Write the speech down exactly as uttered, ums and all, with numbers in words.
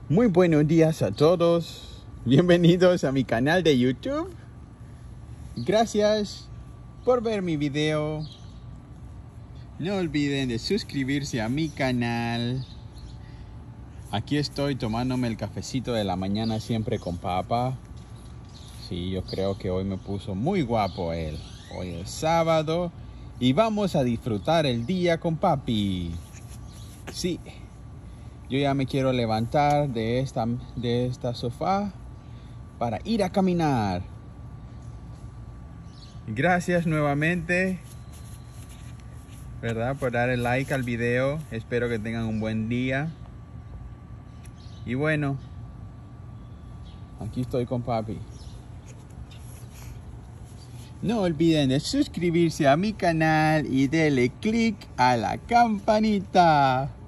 Muy buenos días a todos. Bienvenidos a mi canal de YouTube. Gracias por ver mi video. No olviden de suscribirse a mi canal. Aquí estoy tomándome el cafecito de la mañana siempre con papá. Sí, yo creo que hoy me puso muy guapo él. Hoy es sábado y vamos a disfrutar el día con papi. Sí. Yo ya me quiero levantar de esta, de esta sofá para ir a caminar. Gracias nuevamente, ¿verdad? Por dar el like al video. Espero que tengan un buen día. Y bueno, aquí estoy con papi. No olviden de suscribirse a mi canal y darle click a la campanita.